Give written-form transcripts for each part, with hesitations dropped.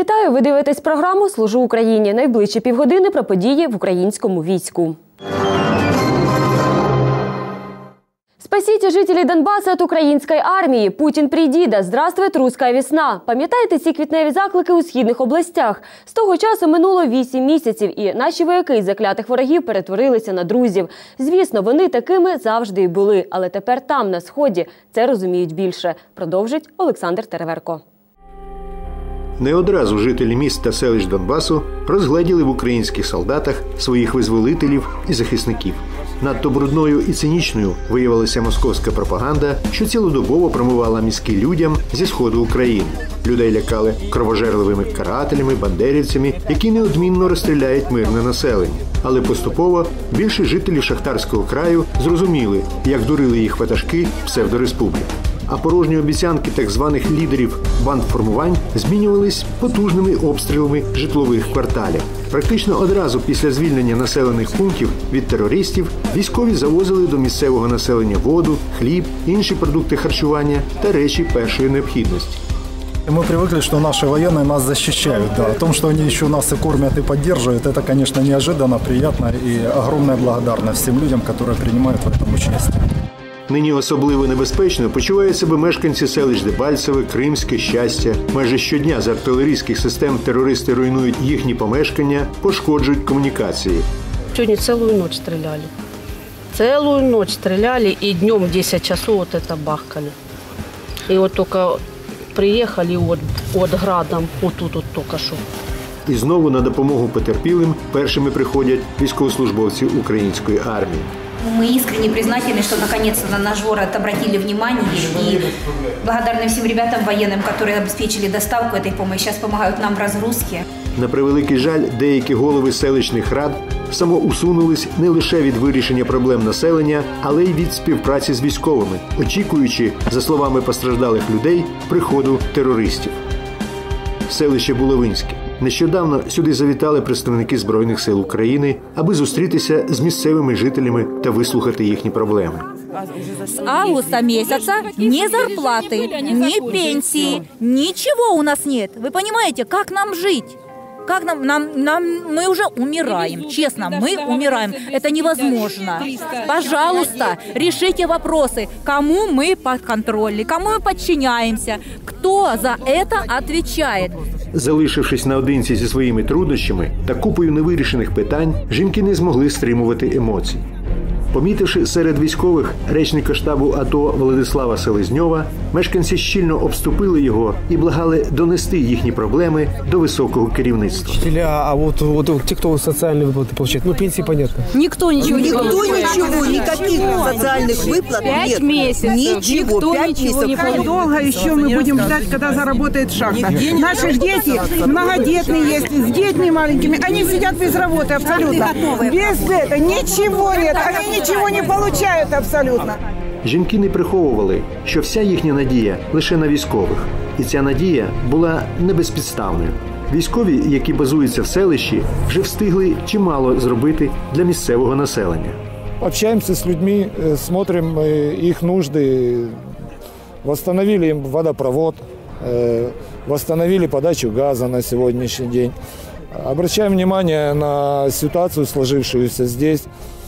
Вітаю! Ви дивитесь програму «Служу Україні». Найближчі півгодини про події в українському війську. Спасите жителей Донбасса от украинской армии. Путин приди, да здравствует русская весна. Пам'ятаєте ці квітневі заклики у східних областях? З того часу минуло 8 місяців, і наші вояки із заклятих ворогів перетворилися на друзів. Звісно, вони такими завжди і були, але тепер там, на Сході, це розуміють більше. Продовжить Олександр Тереверко. Не одразу жителі міст та селищ Донбасу розгледіли в українських солдатах своїх визволителів і захисників. Надто брудною і цинічною виявилася московська пропаганда, що цілодобово промивала мізки людям зі сходу України. Людей лякали кровожерливими карателями, бандерівцями, які неодмінно розстріляють мирне населення. Але поступово більше жителів Шахтарського краю зрозуміли, як дурили їх ватажки псевдореспублік. А порожні обіцянки так званих лідерів бандформувань змінювались потужними обстрілами житлових кварталів. Практично одразу після звільнення населених пунктів від терористів військові завозили до місцевого населення воду, хліб, інші продукти харчування та речі першої необхідності. Мы привыкли, что наши военные нас защищают. Да. О том, что они еще нас и кормят, и поддерживают, это, конечно, неожиданно, приятно и огромная благодарность всем людям, которые принимают в этом участие. Нині особливо небезпечно почувають себе мешканці селищ Дебальцеве, Кримське, Щастя. Майже щодня з артилерійських систем терористи руйнують їхні помешкання, пошкоджують комунікації. Сьогодні цілу ніч стріляли. Цілу ніч стріляли і днем в 10 часов вот это бахкали. І от тільки приїхали от градом, отут тільки що. І знову на допомогу потерпілим першими приходять військовослужбовці української армії. Мы искренне признательны, что наконец-то на наш город обратили внимание, и благодарны всем ребятам военным, которые обеспечили доставку этой помощи, сейчас помогают нам в разгрузке. На превеликий жаль, деякі голови селищних рад самоусунулись не лише від вирішення проблем населення, але й від співпраці з військовими, очікуючи, за словами постраждалих людей, приходу терористів. Селище Булавинське. Нещодавно сюди завітали представники Збройних сил України, аби зустрітися з місцевими жителями та вислухати їхні проблеми. С августа месяца ни зарплаты, ни пенсии, ничего у нас нет. Вы понимаете, как нам жить? Как мы уже умираем, честно, мы умираем. Это невозможно. Пожалуйста, решите вопросы, кому мы подконтрольны, кому мы подчиняемся, кто за это отвечает. Залишившись наодинці зі своїми труднощами та купою невирішених питань, жінки не змогли стримувати емоцій. Помітивши серед військових речника штабу АТО Владислава Селезньова, мешканці щільно обступили його і благали донести їхні проблеми до високого керівництва. А вот те, кто социальные выплаты получает, пенсии понятно. Никто ничего не получает. Ничего, никаких социальных выплат нет. 5 месяцев. Ничего, 5 месяцев. Как долго еще мы будем ждать, когда заработает шахта? Наши дети многодетные есть, с детьми маленькими. Они сидят без работы абсолютно. Без этого ничего нет. Они ничего не получают абсолютно. Жінки не приховували, що вся їхня надія лише на військових. І ця надія була не безпідставною. Військові, які базуються в селищі, вже встигли чимало зробити для місцевого населення. Общаемся с людьми, смотрим их нужды, восстановили им водопровод, восстановили подачу газа на сегодняшний день. Обращаем внимание на ситуацию, сложившуюся здесь.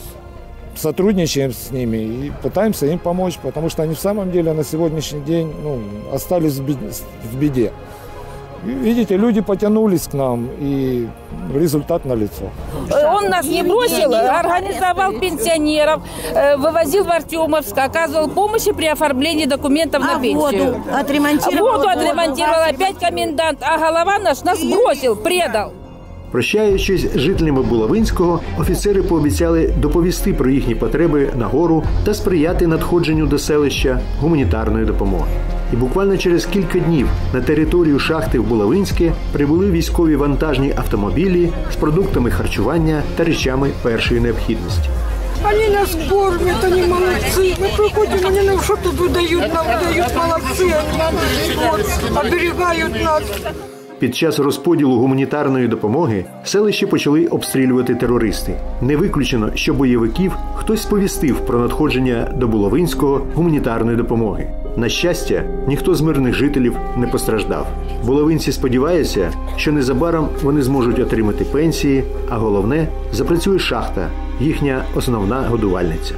Сотрудничаем с ними и пытаемся им помочь, потому что они в самом деле на сегодняшний день остались в беде. И, видите, люди потянулись к нам, и результат налицо. Он нас не бросил, организовал пенсионеров, вывозил в Артемовск, оказывал помощь при оформлении документов на пенсию. Воду отремонтировал опять комендант, а голова нас бросил, предал. Прощаючись з жителями Булавинського, офіцери пообіцяли доповісти про їхні потреби на гору та сприяти надходженню до селища гуманітарної допомоги. І буквально через кілька днів на територію шахти в Булавинське прибули військові вантажні автомобілі з продуктами харчування та речами першої необхідності. Они нас кормят, они молодцы. Мы приходим, они нам что-то выдают, нам дают, молодцы. Они нам оберегают нас. Під час розподілу гуманітарної допомоги селище почали обстрілювати терористи. Не виключено, що бойовиків хтось сповістив про надходження до Буловинського гуманітарної допомоги. На щастя, ніхто з мирних жителів не постраждав. Буловинці сподіваються, що незабаром вони зможуть отримати пенсії, а головне – запрацює шахта, їхня основна годувальниця.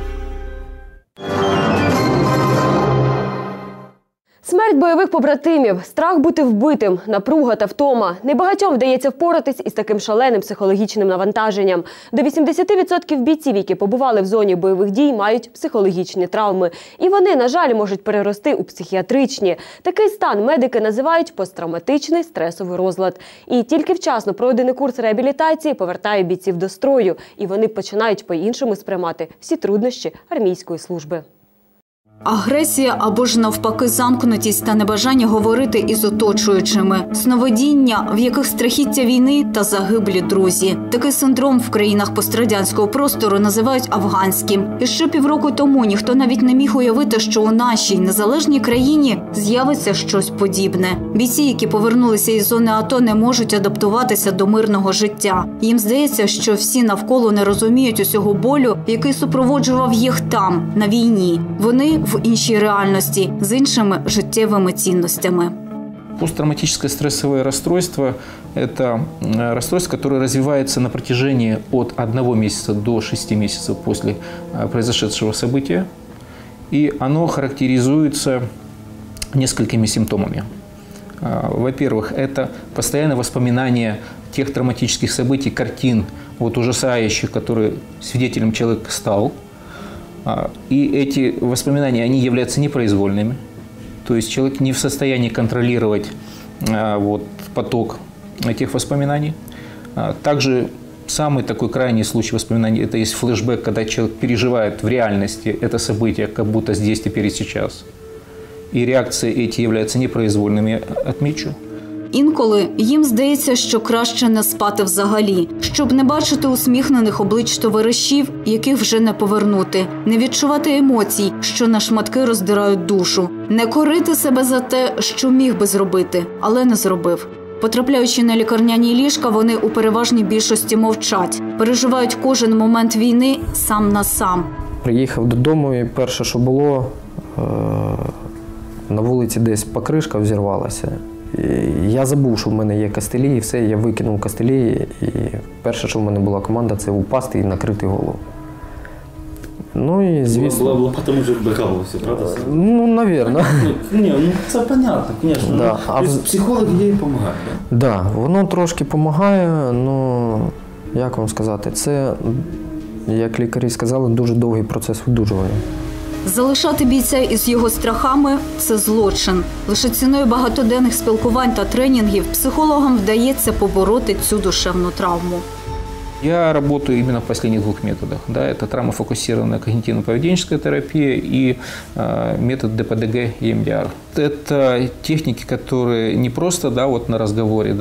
Смерть бойових побратимів, страх бути вбитим, напруга та втома. Небагатьом вдається впоратись із таким шаленим психологічним навантаженням. До 80% бійців, які побували в зоні бойових дій, мають психологічні травми. І вони, на жаль, можуть перерости у психіатричні. Такий стан медики називають посттравматичний стресовий розлад. І тільки вчасно пройдений курс реабілітації повертає бійців до строю. І вони починають по-іншому сприймати всі труднощі армійської служби. Агресія або ж навпаки замкнутість та небажання говорити із оточуючими. Сновидіння, в яких страхіття війни та загиблі друзі. Такий синдром в країнах пострадянського простору називають афганським. І ще півроку тому ніхто навіть не міг уявити, що у нашій незалежній країні з'явиться щось подібне. Бійці, які повернулися із зони АТО, не можуть адаптуватися до мирного життя. Їм здається, що всі навколо не розуміють усього болю, який супроводжував їх там, на війні. Вони в іншій реальности, с іншими життєвими цінностями. Посттравматическое стрессовое расстройство – это расстройство, которое развивается на протяжении от 1 месяца до 6 месяцев после произошедшего события. И оно характеризуется несколькими симптомами. Во-первых, это постоянное воспоминание тех травматических событий, картин, ужасающих, которые свидетелем человек стал. И эти воспоминания, они являются непроизвольными. То есть человек не в состоянии контролировать поток этих воспоминаний. Также самый такой крайний случай воспоминаний – это есть флешбэк, когда человек переживает в реальности это событие, как будто здесь, теперь и сейчас. И реакции эти являются непроизвольными, я отмечу. Інколи їм здається, що краще не спати взагалі, щоб не бачити усміхнених облич товаришів, яких вже не повернути, не відчувати емоцій, що на шматки роздирають душу, не корити себе за те, що міг би зробити, але не зробив. Потрапляючи на лікарняні ліжка, вони у переважній більшості мовчать, переживають кожен момент війни сам на сам. Приїхав додому і перше, що було, на вулиці десь покришка взірвалася. Я забув, що в мене є кастелі, і все, я викинув кастелі, і перше, що в мене була команда, це упасти і накрити голову. Ну і, звісно... Було тому, що вбивалося, правда? Ну, навірно. Це понятно, звісно. Да. Психологи їй допомагають, так? Так, воно трошки допомагає, але, як вам сказати, це, як лікарі сказали, дуже довгий процес видужування. Залишати бійця із його страхами – це злочин. Лише ціною багатоденних спілкувань та тренінгів психологам вдається побороти цю душевну травму. Я работаю именно в последних 2 методах. Да, это травмофокусированная когнитивно-поведенческая терапия и метод ДПДГ и МДР. Это техники, которые не просто на разговоре,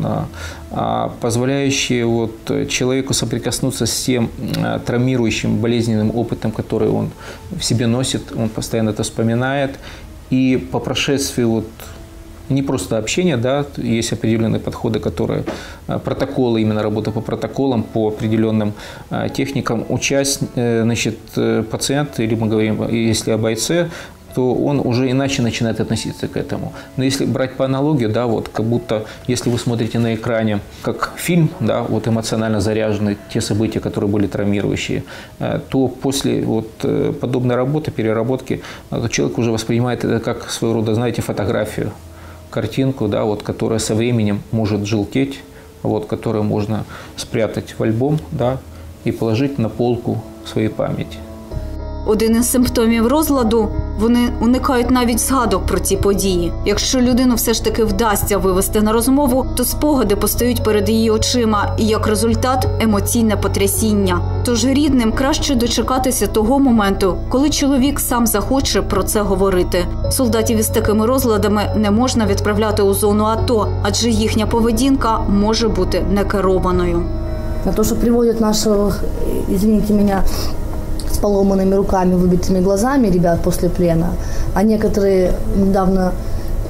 а позволяющие человеку соприкоснуться с тем травмирующим, болезненным опытом, который он в себе носит, он постоянно это вспоминает. И по прошествии не просто общение, есть определенные подходы, которые протоколы, именно работа по протоколам, по определенным техникам. Учась, пациент, или мы говорим, если о бойце, то он уже иначе начинает относиться к этому. Но если брать по аналогии, как будто, если вы смотрите на экране, как фильм, эмоционально заряженный, те события, которые были травмирующие, то после подобной работы, переработки, человек уже воспринимает это как своего рода, знаете, фотографию. Картинку, которая со временем может желтеть, которую можно спрятать в альбом, и положить на полку своей памяти. Один із симптомів розладу – вони уникають навіть згадок про ці події. Якщо людину все ж таки вдасться вивести на розмову, то спогади постають перед її очима і, як результат, емоційне потрясіння. Тож рідним краще дочекатися того моменту, коли чоловік сам захоче про це говорити. Солдатів із такими розладами не можна відправляти у зону АТО, адже їхня поведінка може бути некерованою. На те, що приводять нашого, извините мене, с поломанными руками, выбитыми глазами ребят после плена. А некоторые недавно,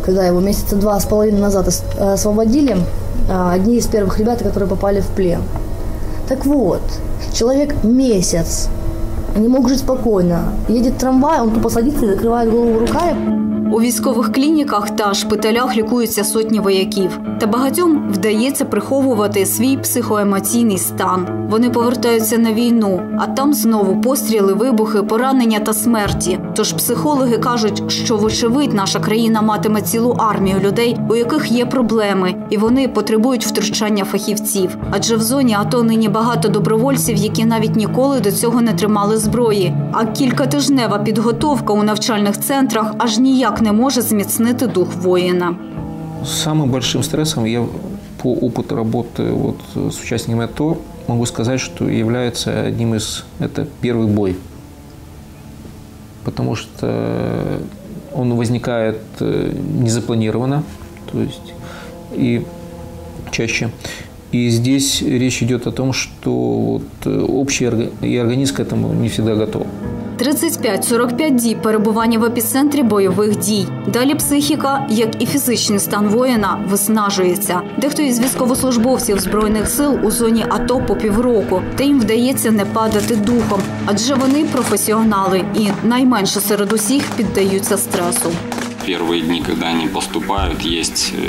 когда его месяца 2,5 назад освободили, одни из первых ребят, которые попали в плен. Так вот, человек месяц не мог жить спокойно. Едет трамвай, он тупо садится и закрывает голову руками. У військових клініках та шпиталях лікуються сотні вояків. Та багатьом вдається приховувати свій психоемоційний стан. Вони повертаються на війну, а там знову постріли, вибухи, поранення та смерті. Тож психологи кажуть, що вочевидь наша країна матиме цілу армію людей, у яких є проблеми, і вони потребують втручання фахівців. Адже в зоні АТО нині багато добровольців, які навіть ніколи до цього не тримали зброї. А кількатижнева підготовка у навчальних центрах аж ніяк не може зміцнити дух воїна. Самым большим стрессом я по опыту работы с участниками АТО могу сказать, что является одним из – это первый бой. Потому что он возникает незапланированно, то есть и чаще. И здесь речь идет о том, что общий организм к этому не всегда готов. 35-45 діб перебування в епіцентрі бойових дій. Далі психіка, як і фізичний стан воїна, виснажується. Дехто із військовослужбовців Збройних сил у зоні АТО по півроку, та їм вдається не падати духом, адже вони професіонали і найменше серед усіх піддаються стресу. Перші дні, коли вони поступають, є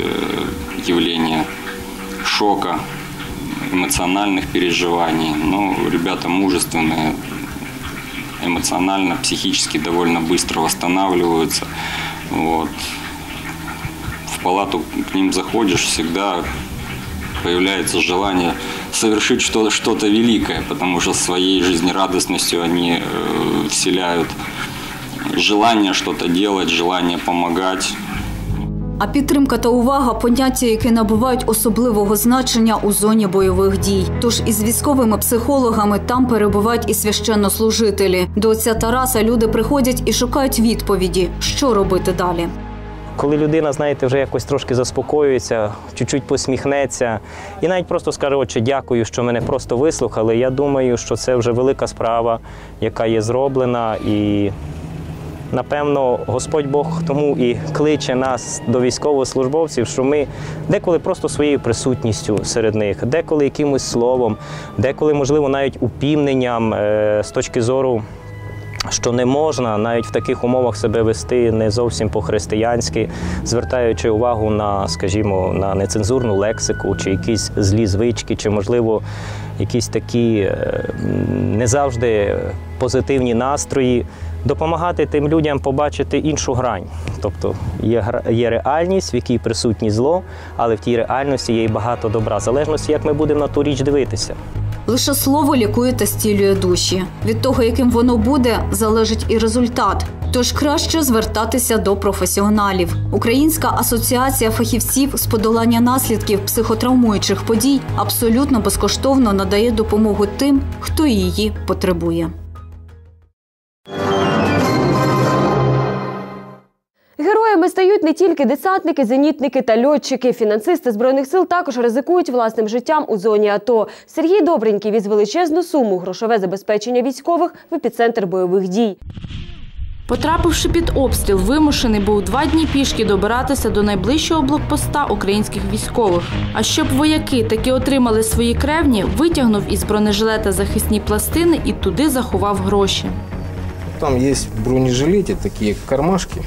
явлення шоку, эмоциональных переживаний. Но ребята мужественные, эмоционально, психически довольно быстро восстанавливаются. Вот. В палату к ним заходишь, всегда появляется желание совершить что-то великое, потому что своей жизнерадостностью они вселяют желание что-то делать, желание помогать. А підтримка та увага – поняття, які набувають особливого значення у зоні бойових дій. Тож із військовими психологами там перебувають і священнослужителі. До отця Тараса люди приходять і шукають відповіді, що робити далі. Коли людина, знаєте, вже якось трошки заспокоюється, чуть-чуть посміхнеться і навіть просто скаже: «Отче, дякую, що мене просто вислухали», я думаю, що це вже велика справа, яка є зроблена. І напевно, Господь Бог тому і кличе нас до військовослужбовців, що ми деколи просто своєю присутністю серед них, деколи якимось словом, деколи, можливо, навіть упівненням з точки зору, що не можна навіть в таких умовах себе вести не зовсім по-християнськи, звертаючи увагу на, скажімо, на нецензурну лексику, чи якісь злі звички, чи, можливо, якісь такі не завжди позитивні настрої, допомагати тим людям побачити іншу грань. Тобто є реальність, в якій присутнє зло, але в тій реальності є і багато добра, в залежності, як ми будемо на ту річ дивитися. Лише слово лікує та зцілює душі. Від того, яким воно буде, залежить і результат. Тож краще звертатися до професіоналів. Українська асоціація фахівців з подолання наслідків психотравмуючих подій абсолютно безкоштовно надає допомогу тим, хто її потребує. Героями стають не тільки десантники, зенітники та льотчики. Фінансисти Збройних сил також ризикують власним життям у зоні АТО. Сергій Добренький віз величезну суму – грошове забезпечення військових в епіцентр бойових дій. Потрапивши під обстріл, вимушений був 2 дні пішки добиратися до найближчого блокпоста українських військових. А щоб вояки таки отримали свої кревні, витягнув із бронежилета захисні пластини і туди заховав гроші. Там є в бронежилеті такі кармашки.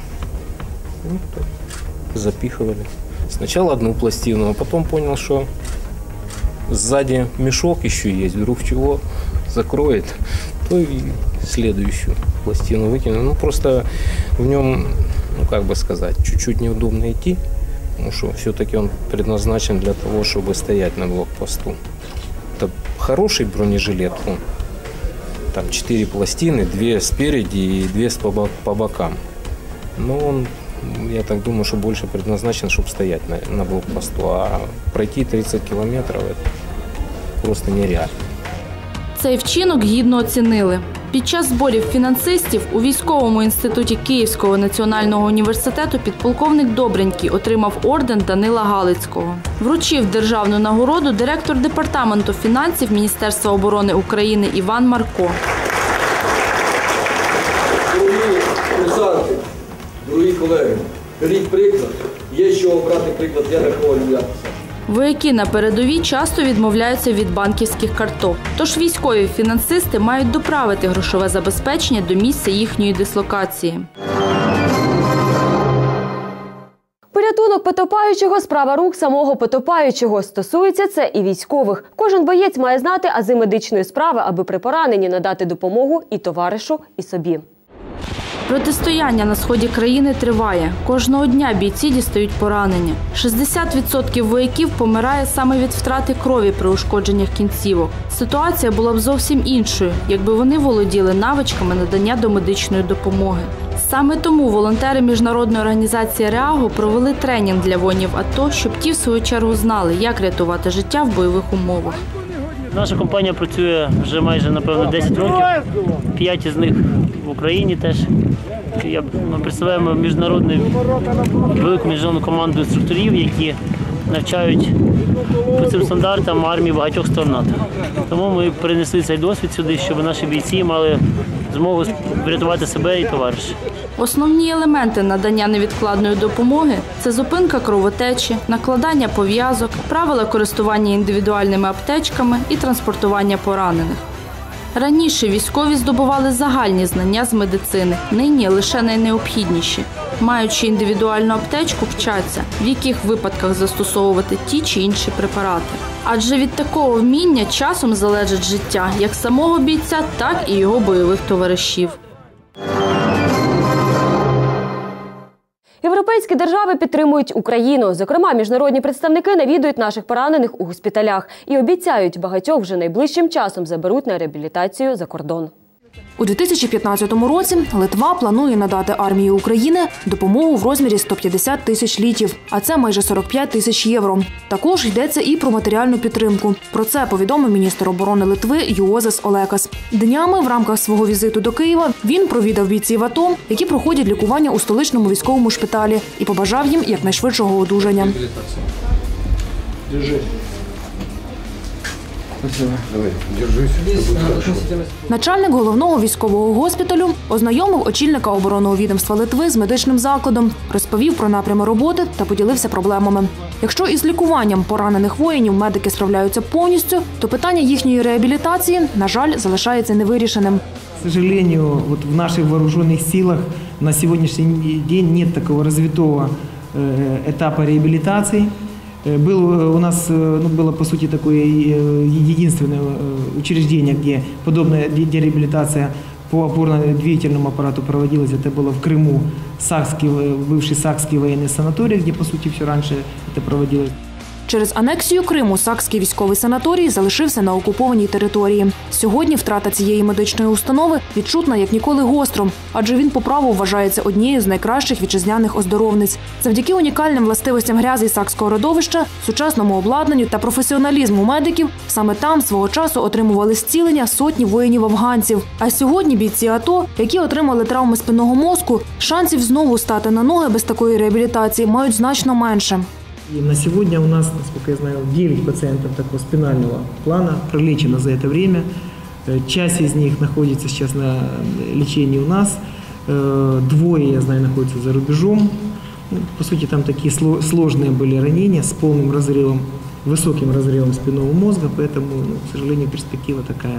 Запихивали. Сначала одну пластину, а потом понял, что сзади мешок еще есть, вдруг чего закроет, то и следующую пластину выкинул. Ну, просто в нем, ну, как бы сказать, чуть-чуть неудобно идти, потому что все-таки он предназначен для того, чтобы стоять на блокпосту. Это хороший бронежилет, он, там 4 пластины, 2 спереди и 2 по бокам. Но он, я так думаю, что больше предназначен, чтобы стоять на блокпосту, а пройти 30 километров – это просто нереально. Цей вчинок гідно оцінили. Під час зборів фінансистів у військовому інституті Київського національного університету підполковник Добренький отримав орден Данила Галицького. Вручив державну нагороду директор департаменту фінансів Міністерства оборони України Іван Марко. Дорогі курсанти, дорогі колеги, беріть приклад Є з чого брати приклад для такого людя. Вояки на передовій часто відмовляються від банківських карток. Тож військові фінансисти мають доправити грошове забезпечення до місця їхньої дислокації. Порятунок потопаючого – справа рук самого потопаючого. Стосується це і військових. Кожен боєць має знати ази медичної справи, аби при пораненні надати допомогу і товаришу, і собі. Протистояння на сході країни триває. Кожного дня бійці дістають поранення. 60% вояків помирає саме від втрати крові при ушкодженнях кінцівок. Ситуація була б зовсім іншою, якби вони володіли навичками надання домедичної допомоги. Саме тому волонтери міжнародної організації «Реаго» провели тренінг для воїнів АТО, щоб ті, в свою чергу, знали, як рятувати життя в бойових умовах. Наша компанія працює вже майже, напевно, 10 років. 5 із них в Україні теж. Ми представляємо велику міжнародну команду інструкторів, які навчають по цим стандартам армії багатьох сторон НАТО. Тому ми перенесли цей досвід сюди, щоб наші бійці мали змогу врятувати себе і товаришів. Основні елементи надання невідкладної допомоги – це зупинка кровотечі, накладання пов'язок, правила користування індивідуальними аптечками і транспортування поранених. Раніше військові здобували загальні знання з медицини, нині лише найнеобхідніші. Маючи індивідуальну аптечку, вчаться, в яких випадках застосовувати ті чи інші препарати. Адже від такого вміння часом залежить життя як самого бійця, так і його бойових товаришів. Європейські держави підтримують Україну. Зокрема, міжнародні представники навідують наших поранених у госпіталях і обіцяють, багатьох вже найближчим часом заберуть на реабілітацію за кордон. У 2015 році Литва планує надати армії України допомогу в розмірі 150 тисяч літів, а це майже 45 тисяч євро. Також йдеться і про матеріальну підтримку. Про це повідомив міністр оборони Литви Юозес Олекас. Днями в рамках свого візиту до Києва він провідав бійців АТО, які проходять лікування у столичному військовому шпиталі, і побажав їм якнайшвидшого одужання. Давай, держись. Начальник головного військового госпіталю ознайомив очільника оборонного відомства Литви з медичним закладом, розповів про напрями роботи та поділився проблемами. Якщо із лікуванням поранених воїнів медики справляються повністю, то питання їхньої реабілітації, на жаль, залишається невирішеним. К сожалению, вот в наших вооруженных силах на сегодняшний день нет такого развитого этапа реабилитации. У нас было, по сути, такое единственное учреждение, где подобная дереабилитация по опорно-двигательному аппарату проводилась. Это было в Крыму, бывший Сакский военный санаторий, где, по сути, все раньше это проводилось. Через анексію Криму Сакський військовий санаторій залишився на окупованій території. Сьогодні втрата цієї медичної установи відчутна як ніколи гостро, адже він по праву вважається однією з найкращих вітчизняних оздоровниць. Завдяки унікальним властивостям грязі Сакського родовища, сучасному обладнанню та професіоналізму медиків, саме там свого часу отримували зцілення сотні воїнів-афганців. А сьогодні бійці АТО, які отримали травми спинного мозку, шансів знову стати на ноги без такої реабілітації мають значно менше. И на сегодня у нас, насколько я знаю, 9 пациентов такого спинального плана пролечено за это время. Часть из них находится сейчас на лечении у нас. 2, я знаю, находятся за рубежом. По сути, там такие сложные были ранения с полным разрывом, высоким разрывом спинного мозга, поэтому, к сожалению, перспектива такая,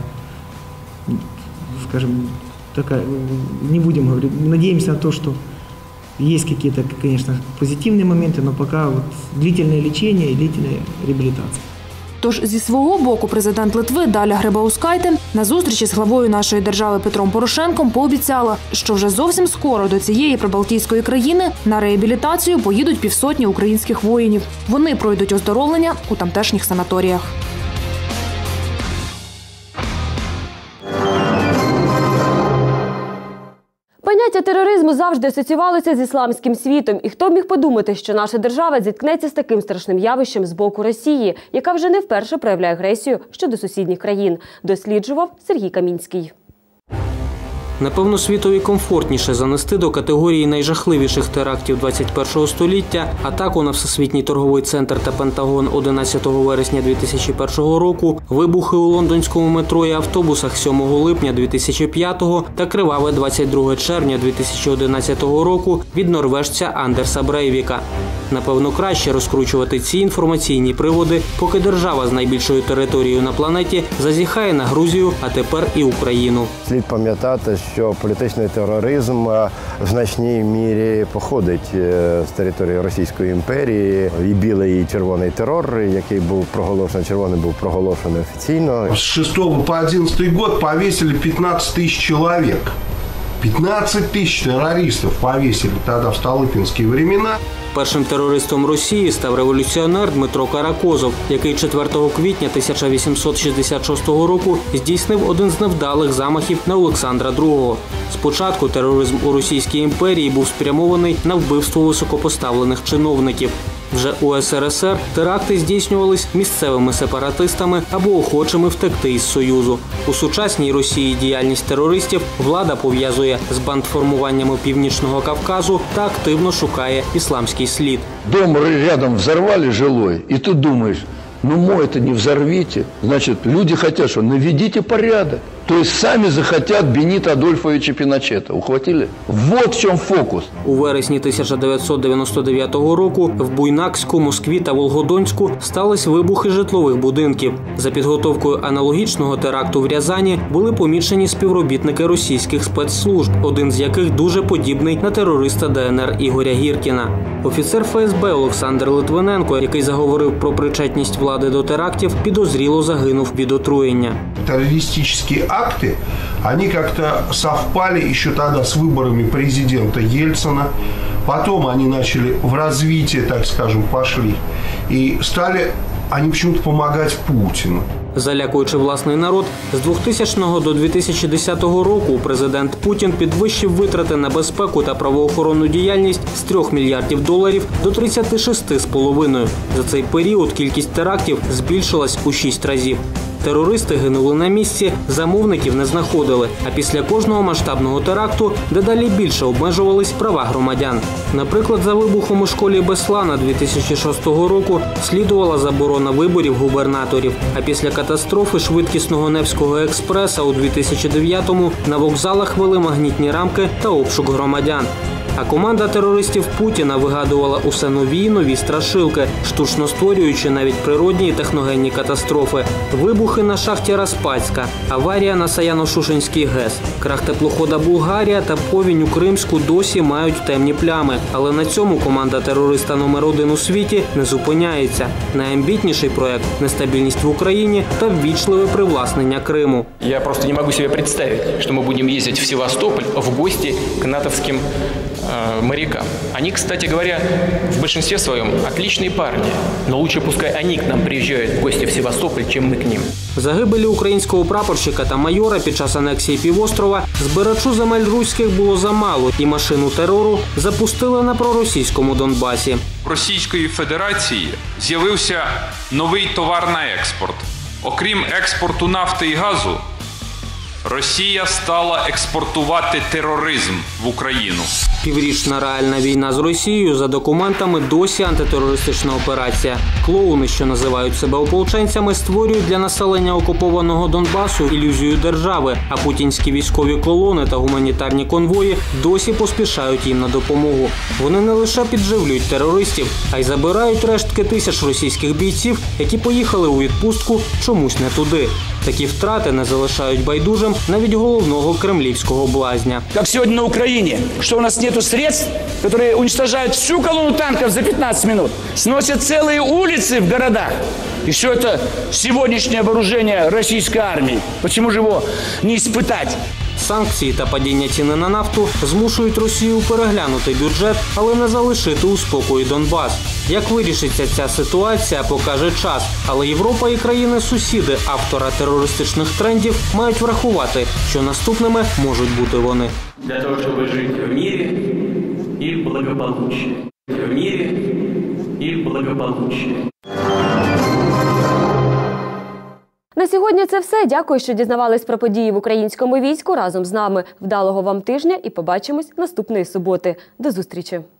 скажем, такая, не будем говорить, надеемся на то, что есть какие-то, конечно, позитивные моменты, но пока вот длительное лечение и длительная реабилитация. Тож зі свого боку президент Литви Даля Грибаускайте на зустрічі з главою нашої держави Петром Порошенком пообіцяла, що вже зовсім скоро до цієї прибалтійської країни на реабілітацію поїдуть 500 українських воїнів. Вони пройдуть оздоровлення у тамтешніх санаторіях. Поняття тероризму завжди асоціювалося з ісламським світом. І хто б міг подумати, що наша держава зіткнеться з таким страшним явищем з боку Росії, яка вже не вперше проявляє агресію щодо сусідніх країн, досліджував Сергій Камінський. Напевно, світові комфортніше занести до категорії найжахливіших терактів 21-го століття атаку на Всесвітній торговий центр та Пентагон 11 вересня 2001 року, вибухи у лондонському метро і автобусах 7 липня 2005 та криваве 22 червня 2011 року від норвежця Андерса Брейвіка. Напевно, краще розкручувати ці інформаційні приводи, поки держава з найбільшою територією на планеті зазіхає на Грузію, а тепер і Україну. Слід пам'ятати, що політичний тероризм в значній мірі походить з території Російської імперії. І білий, і червоний терор, який був проголошений, червоний був проголошений офіційно. З 6 по 11 рік повісили 15 тисяч чоловік. 15 тисяч терористів повісили тоді в столипінські времена. Першим терористом Росії став революціонер Дмитро Каракозов, який 4 квітня 1866 року здійснив один з невдалих замахів на Олександра II. Спочатку тероризм у Російській імперії був спрямований на вбивство високопоставлених чиновників. Вже у СРСР теракти здійснювались місцевими сепаратистами або охочими втекти із Союзу. У сучасній Росії діяльність терористів влада пов'язує з бандформуваннями Північного Кавказу та активно шукає ісламський слід. Дом рядом взорвали жилой, и ты думаешь, ну мой-то не взорвите. Значит, люди хотят, что наведите порядок. То есть сами захотят Бенита Адольфовича Пиночета. Ухватили? Вот в чем фокус. У вересні 1999 року в Буйнакську, Москві та Волгодонську стались вибухи житлових будинків. За підготовкою аналогічного теракту в Рязані були помічені співробітники російських спецслужб, один з яких дуже подібний на терориста ДНР Ігоря Гіркіна. Офіцер ФСБ Олександр Литвиненко, який заговорив про причетність влади до терактів, підозріло загинув від отруєння. Террористические акты, они как-то совпали еще тогда с выборами президента Ельцина. Потом они начали в развитие, так скажем, пошли. И стали они почему-то помогать Путину. Залякуючи власний народ, з 2000 до 2010 року президент Путін підвищив витрати на безпеку та правоохоронну діяльність з 3 мільярдів доларів до 36,5. За цей період кількість терактів збільшилась у 6 разів. Терористи гинули на місці, замовників не знаходили, а після кожного масштабного теракту дедалі більше обмежувались права громадян. Наприклад, за вибухом у школі Беслана 2006 року слідувала заборона виборів губернаторів, а після катастрофи швидкісного Невського експреса у 2009-му на вокзалах вели магнітні рамки та обшук громадян. А команда терористів Путіна вигадувала усе нові й нові страшилки, штучно створюючи навіть природні і техногенні катастрофи. Вибухи на шахті Распацька, аварія на Саяно-Шушенський ГЕС, крах теплохода «Булгарія» та повінь у Кримську досі мають темні плями. Але на цьому команда терориста номер 1 у світі не зупиняється. Найамбітніший проект – нестабільність в Україні та ввічливе привласнення Криму. Я просто не можу собі представити, що ми будемо їздити в Севастополь в гості к натовським морякам. Они, кстати говоря, в большинстве своем отличные парни, но лучше пускай они к нам приезжают в гости в Севастополь, чем мы к ним. Загибелі українського прапорщика та майора під час анексії півострова збирачу земель руських було замало, і машину терору запустили на проросійському Донбасі. В Російської Федерації з'явився новий товар на експорт. Окрім експорту нафти і газу, Росія стала експортувати тероризм в Україну. Піврічна реальна війна з Росією, за документами, досі антитерористична операція. Клоуни, що називають себе ополченцями, створюють для населення окупованого Донбасу ілюзію держави, а путінські військові колони та гуманітарні конвої досі поспішають їм на допомогу. Вони не лише підживлюють терористів, а й забирають рештки тисяч російських бійців, які поїхали у відпустку чомусь не туди. Такі втрати не залишають байдужим навіть головного кремлівського блазня. Як сьогодні на Україні, що у нас нету средств, які уничтожають всю колону танків за 15 минут, сносять цілі вулиці в городах. І що це сьогоднішнє вооруження російської армії? Чому ж його не іспитати? Санкції та падіння ціни на нафту змушують Росію переглянути бюджет, але не залишити у спокої Донбас. Як вирішиться ця ситуація, покаже час. Але Європа і країни-сусіди автора терористичних трендів мають врахувати, що наступними можуть бути вони. Для того, щоб жити в мирі і в благополуччі. В мирі і в благополуччі. На на сьогодні це все. Дякую, що дізнавались про події в українському війську разом з нами. Вдалого вам тижня і побачимось наступної суботи. До зустрічі!